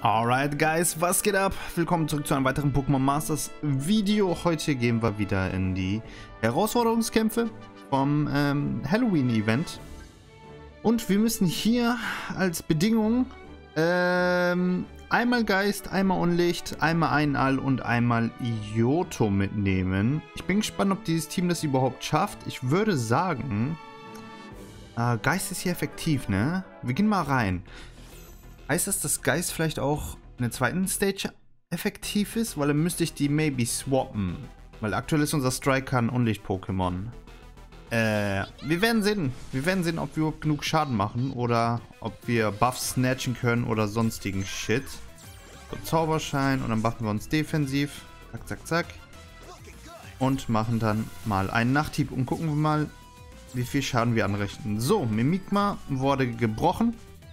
Alright guys, was geht ab? Willkommen zurück zu einem weiteren Pokémon Masters Video. Heute gehen wir wieder in die Herausforderungskämpfe vom Halloween Event. Und wir müssen hier als Bedingung einmal Geist, einmal Unlicht, einmal Einall und einmal Johto mitnehmen. Ich bin gespannt, ob dieses Team das überhaupt schafft. Ich würde sagen, Geist ist hier effektiv, ne? Wir gehen mal rein. Heißt das, dass Geist vielleicht auch in der zweiten Stage effektiv ist? Weil dann müsste ich die maybe swappen. Weil aktuell ist unser Striker ein Unlicht-Pokémon. Wir werden sehen. Wir werden sehen, ob wir überhaupt genug Schaden machen. Oder ob wir Buffs snatchen können oder sonstigen Shit. So, Zauberschein und dann buffen wir uns defensiv. Zack, zack, zack. Und machen dann mal einen Nachthieb und gucken wir mal, wie viel Schaden wir anrichten. So, Mimikma wurde gebrochen.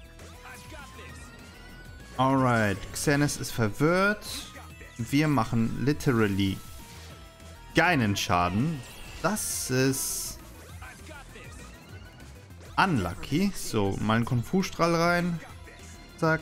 Alright, Xerneas ist verwirrt. Wir machen literally keinen Schaden. Das ist unlucky. So, mal einen Konfusstrahl rein. Zack.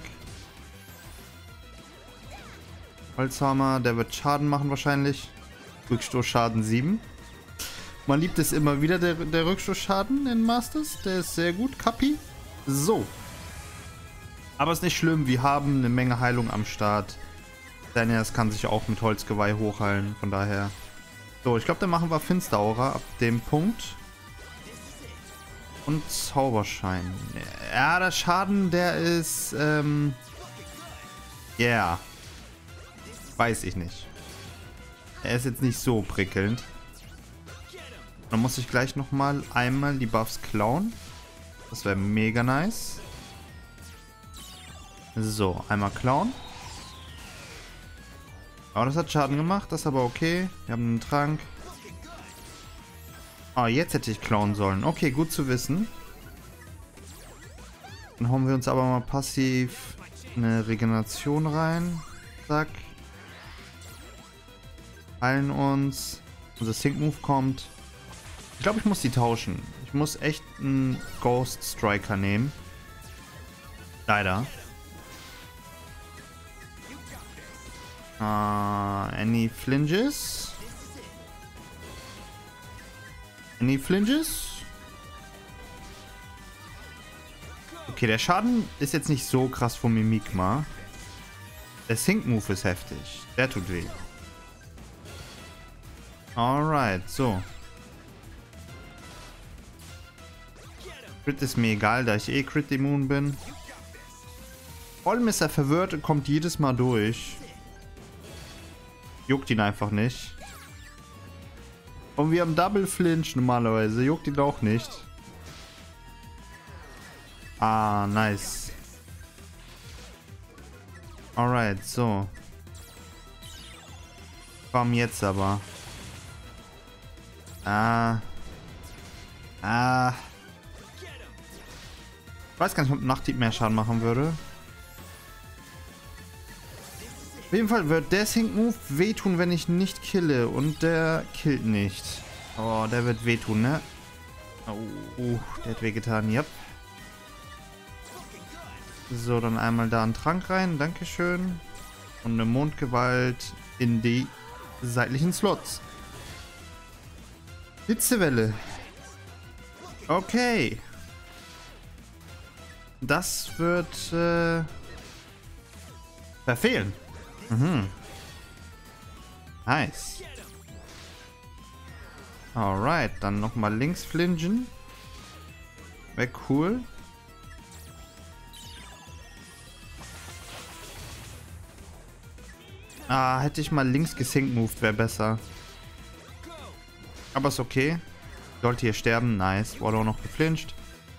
Holzhammer, der wird Schaden machen wahrscheinlich. Rückstoßschaden 7. Man liebt es immer wieder, der Rückstoßschaden in Masters. Der ist sehr gut. Kapi. So. Aber ist nicht schlimm, wir haben eine Menge Heilung am Start. Xerneas kann sich auch mit Holzgeweih hochheilen, von daher. So, ich glaube, dann machen wir Finsteraura ab dem Punkt. Und Zauberschein. Ja, der Schaden, der ist, yeah. Weiß ich nicht. Er ist jetzt nicht so prickelnd. Dann muss ich gleich nochmal einmal die Buffs klauen. Das wäre mega nice. So, einmal klauen. Aber das hat Schaden gemacht, das ist aber okay. Wir haben einen Trank. Ah, jetzt hätte ich klauen sollen. Okay, gut zu wissen. Dann hauen wir uns aber mal passiv eine Regeneration rein. Zack. Heilen uns. Unser Sync Move kommt. Ich glaube, ich muss die tauschen. Ich muss echt einen Ghost Striker nehmen. Leider. Any flinges? Any flinges? Okay, der Schaden ist jetzt nicht so krass von Mimikma. Der Sync Move ist heftig. Der tut weh. Alright, so. Crit ist mir egal, da ich eh Crit immun bin. Vor allem ist er verwirrt und kommt jedes Mal durch. Juckt ihn einfach nicht. Und wir haben Double Flinch normalerweise. Juckt ihn auch nicht. Ah, nice. Alright, so. Komm jetzt aber. Ich weiß gar nicht, ob Nachthieb mehr Schaden machen würde. Auf jeden Fall wird der Sync Move wehtun, wenn ich nicht kille. Und der killt nicht. Oh, der wird wehtun, ne? Oh, der hat wehgetan, yep. So, dann einmal da einen Trank rein, dankeschön. Und eine Mondgewalt in die seitlichen Slots. Hitzewelle. Okay. Das wird verfehlen. Mhm. Nice. Alright, dann nochmal links flingen. Wäre cool. Hätte ich mal links gesync-moved, wäre besser. Aber ist okay. Sollte hier sterben. Nice. Wurde auch noch geflincht.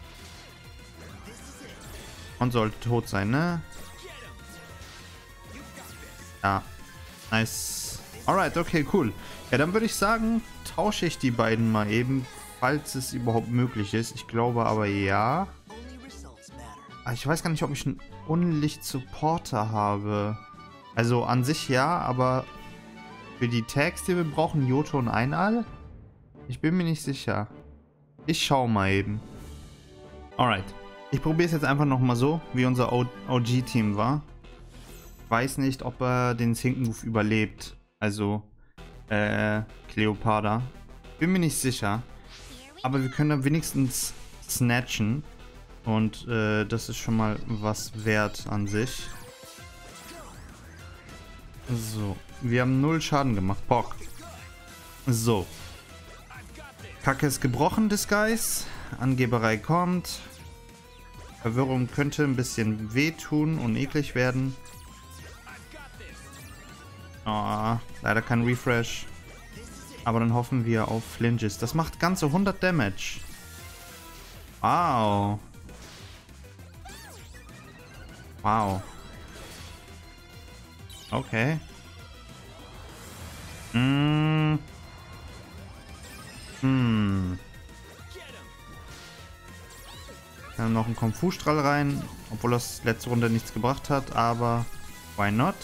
Und sollte tot sein, ne? Ja, nice. Alright, okay, cool. Ja, dann würde ich sagen, tausche ich die beiden mal eben, falls es überhaupt möglich ist. Ich glaube aber ja. Ich weiß gar nicht, ob ich einen Unlicht-Supporter habe. Also an sich ja, aber für die Tags, die wir brauchen, Johto und Einall? Ich bin mir nicht sicher. Ich schau mal eben. Alright. Ich probiere es jetzt einfach nochmal so, wie unser OG-Team war. Ich weiß nicht, ob er den Sync Move überlebt. Also, Cleopatra. Bin mir nicht sicher. Aber wir können da wenigstens snatchen. Und das ist schon mal was wert an sich. So. Wir haben 0 Schaden gemacht. Bock. So. Kacke ist gebrochen, Disguise. Angeberei kommt. Verwirrung könnte ein bisschen wehtun und eklig werden. Oh, leider kein Refresh. Aber dann hoffen wir auf Flinches. Das macht ganze 100 Damage. Wow. Wow. Okay. Dann noch ein Kung-Fu-Strahl rein. Obwohl das letzte Runde nichts gebracht hat. Aber why not?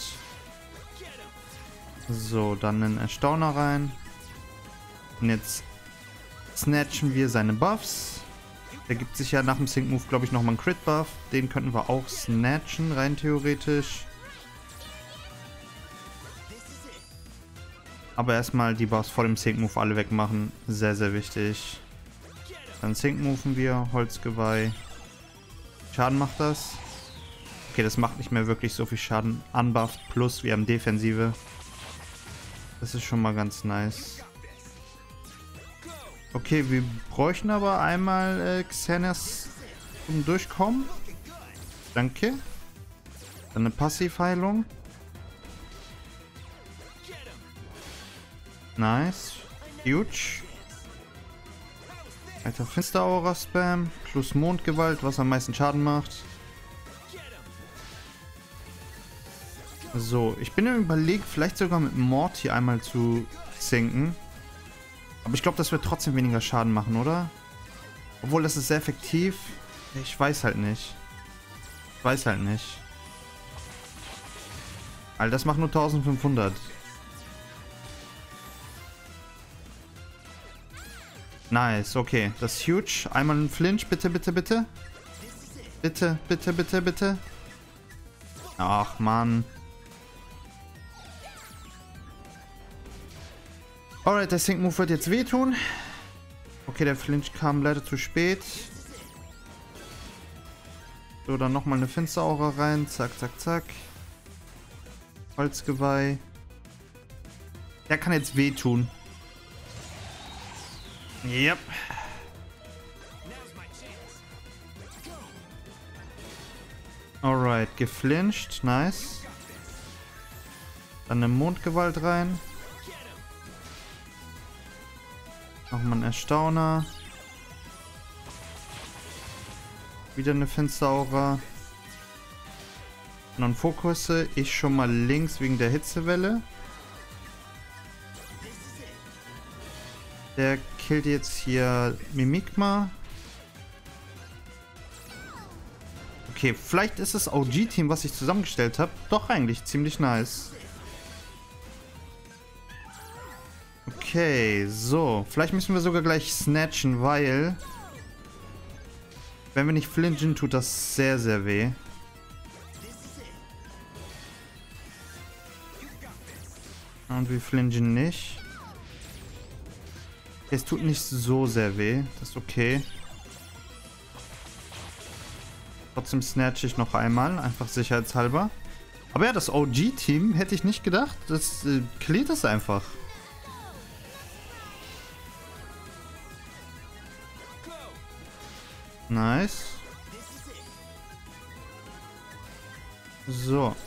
So, dann einen Erstauner rein. Und jetzt snatchen wir seine Buffs. Der gibt sich ja nach dem Sync Move, glaube ich, nochmal einen Crit Buff. Den könnten wir auch snatchen, rein theoretisch. Aber erstmal die Buffs vor dem Sync Move alle wegmachen. Sehr, sehr wichtig. Dann Sync Moven wir. Holzgeweih. Schaden macht das. Okay, das macht nicht mehr wirklich so viel Schaden. Unbuffed plus wir haben Defensive. Das ist schon mal ganz nice. Okay, wir bräuchten aber einmal Xenas zum Durchkommen. Danke. Dann eine Passivheilung. Nice. Huge. Alter, Finsteraura-Spam. Plus Mondgewalt, was am meisten Schaden macht. So, ich bin im Überlegen, vielleicht sogar mit Morty einmal zu sinken. Aber ich glaube, das wird trotzdem weniger Schaden machen, oder? Obwohl, das ist sehr effektiv. Ich weiß halt nicht. Ich weiß halt nicht. Alter, das macht nur 1500. Nice, okay. Das ist huge. Einmal ein Flinch, bitte, bitte, bitte. Bitte, bitte, bitte, bitte. Ach, Mann. Alright, der Sync Move wird jetzt wehtun. Okay, der Flinch kam leider zu spät. So, dann nochmal eine Finsteraura rein. Zack, zack, zack. Holzgeweih. Der kann jetzt wehtun. Yep. Alright, geflincht. Nice. Dann eine Mondgewalt rein. Nochmal ein Erstauner. Wieder eine Finsteraura. Und dann Fokusse. Ich schon mal links wegen der Hitzewelle. Der killt jetzt hier Mimikma. Okay, vielleicht ist das OG-Team, was ich zusammengestellt habe, doch eigentlich ziemlich nice. Okay, so. Vielleicht müssen wir sogar gleich snatchen, weil... wenn wir nicht flinchen, tut das sehr, sehr weh. Und wir flinchen nicht. Es tut nicht so sehr weh. Das ist okay. Trotzdem snatche ich noch einmal. Einfach sicherheitshalber. Aber ja, das OG-Team hätte ich nicht gedacht. Das killt es einfach. Nice. So.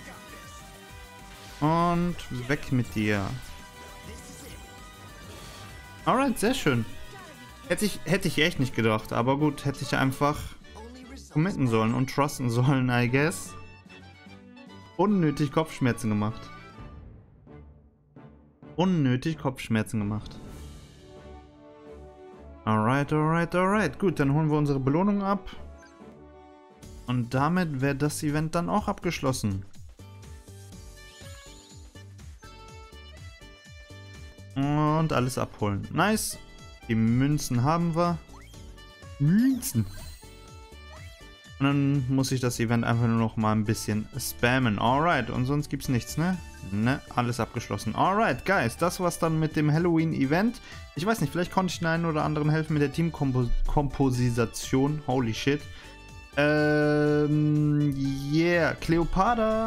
Und weg mit dir. Alright, sehr schön. Hätte ich echt nicht gedacht. Aber gut, hätte ich einfach committen sollen und trusten sollen, I guess. Unnötig Kopfschmerzen gemacht. Unnötig Kopfschmerzen gemacht. Alright, alright, alright. Gut, dann holen wir unsere Belohnung ab. Und damit wäre das Event dann auch abgeschlossen. Und alles abholen. Nice. Die Münzen haben wir. Münzen. Und dann muss ich das Event einfach nur noch mal ein bisschen spammen. Alright, und sonst gibt's nichts, ne? Ne, alles abgeschlossen. Alright, guys, das war's dann mit dem Halloween-Event. Ich weiß nicht, vielleicht konnte ich den einen oder anderen helfen mit der Teamkomposition. Holy shit. Yeah, Cleopatra,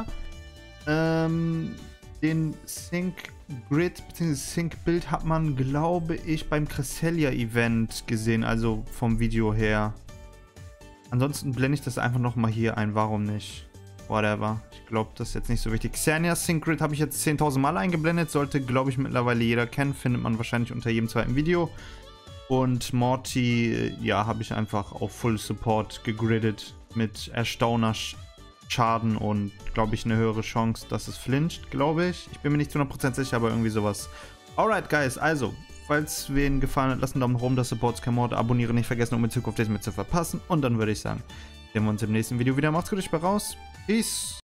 den Sync Grid bzw. Sync Bild hat man, glaube ich, beim Cresselia Event gesehen, also vom Video her. Ansonsten blende ich das einfach nochmal hier ein, warum nicht? Whatever. Ich glaube, das ist jetzt nicht so wichtig. Xerneas Sync Grid habe ich jetzt 10.000 Mal eingeblendet, sollte, glaube ich, mittlerweile jeder kennen, findet man wahrscheinlich unter jedem zweiten Video. Und Morty, ja, habe ich einfach auf Full Support gegriddet mit Erstauner Schaden und, glaube ich, eine höhere Chance, dass es flincht, glaube ich. Ich bin mir nicht zu 100% sicher, aber irgendwie sowas. Alright, guys, also, falls wen gefallen hat, lasst einen Daumen nach oben, das Supports kein Mord, abonnieren nicht vergessen, um in Zukunft nichts mehr zu verpassen. Und dann würde ich sagen, sehen wir uns im nächsten Video wieder. Macht's gut, ich bin raus. Peace.